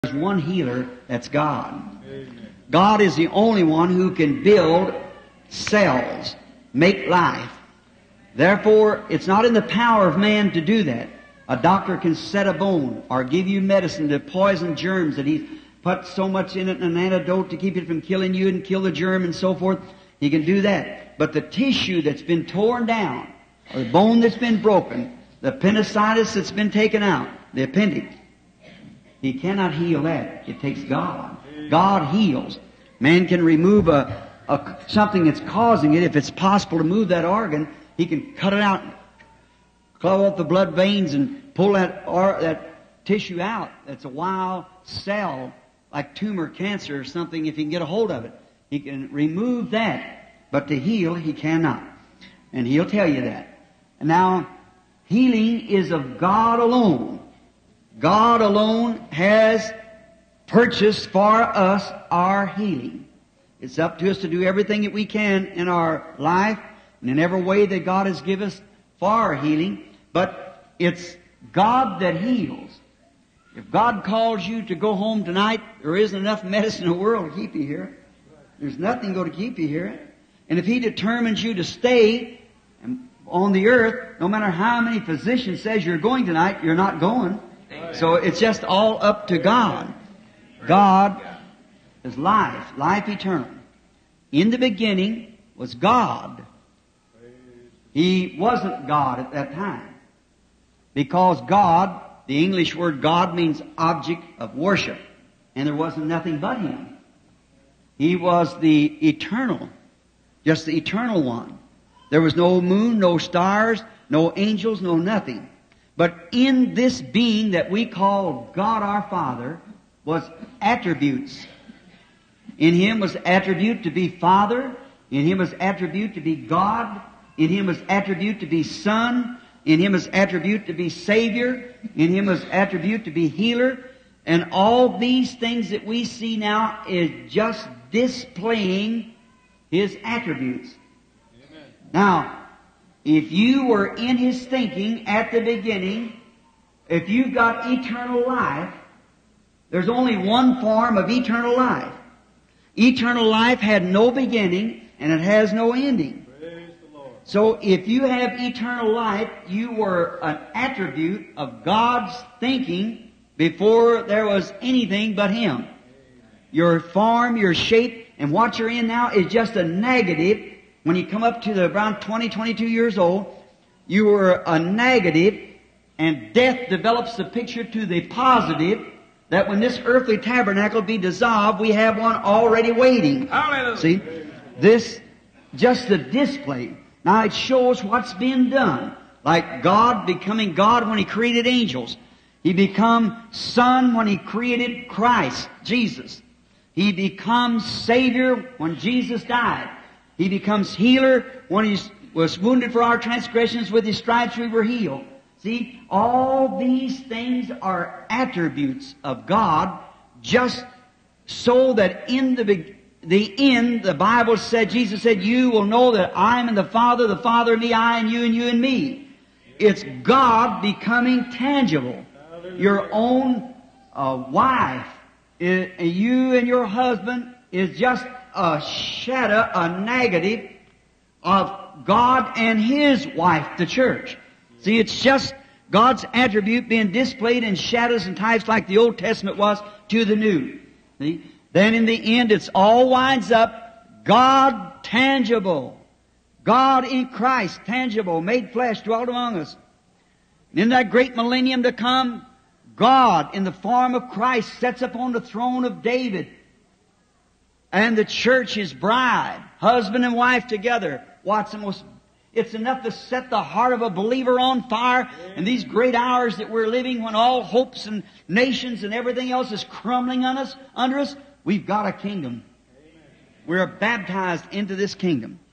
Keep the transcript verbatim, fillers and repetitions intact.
There's one healer, that's God. Amen. God is the only one who can build cells, make life. Therefore, it's not in the power of man to do that. A doctor can set a bone or give you medicine to poison germs that he's put so much in it, an antidote to keep it from killing you and kill the germ and so forth. He can do that. But the tissue that's been torn down, or the bone that's been broken, the appendicitis that's been taken out, the appendix, he cannot heal that. It takes God. God heals. Man can remove a, a something that's causing it. If it's possible to move that organ, he can cut it out, clog up the blood veins, and pull that or, that tissue out. That's a wild cell, like tumor, cancer, or something. If he can get a hold of it, he can remove that. But to heal, he cannot. And he'll tell you that. And now, healing is of God alone. God alone has purchased for us our healing. It's up to us to do everything that we can in our life and in every way that God has given us for our healing. But it's God that heals. If God calls you to go home tonight, there isn't enough medicine in the world to keep you here. There's nothing going to keep you here. And if He determines you to stay on the earth, no matter how many physicians says you're going tonight, you're not going. So it's just all up to God. God is life, life eternal. In the beginning was God. He wasn't God at that time. Because God, the English word God means object of worship. And there wasn't nothing but Him. He was the eternal, just the eternal one. There was no moon, no stars, no angels, no nothing. But in this being that we call God our Father was attributes. In Him was attribute to be Father. In Him was attribute to be God. In Him was attribute to be Son. In Him was attribute to be Savior. In Him was attribute to be Healer. And all these things that we see now is just displaying His attributes. Amen. Now, if you were in His thinking at the beginning, if you've got eternal life, there's only one form of eternal life. Eternal life had no beginning and it has no ending. Praise the Lord. So if you have eternal life, you were an attribute of God's thinking before there was anything but Him. Amen. Your form, your shape, and what you're in now is just a negative. When you come up to the around twenty, twenty-two years old, you were a negative, and death develops the picture to the positive, that when this earthly tabernacle be dissolved, we have one already waiting. Hallelujah. See? This, just the display. Now it shows what's been done. Like God becoming God when He created angels. He become Son when He created Christ, Jesus. He becomes Savior when Jesus died. He becomes healer when He was wounded for our transgressions. With His stripes we were healed. See, all these things are attributes of God, just so that in the the end, the Bible said, Jesus said, you will know that I am in the Father, the Father in me, I and you and you and me. It's God becoming tangible. Your own uh, wife, it, you and your husband is just a shadow, a negative of God and His wife, the church. See, it's just God's attribute being displayed in shadows and types like the Old Testament was to the New. See? Then in the end, it's all winds up God tangible. God in Christ tangible, made flesh, dwelt among us. And in that great millennium to come, God in the form of Christ sets upon the throne of David. And the church, His bride, husband and wife together. What's the most, it's enough to set the heart of a believer on fire. In these great hours that we're living, when all hopes and nations and everything else is crumbling on us, under us, we've got a kingdom. We're baptized into this kingdom.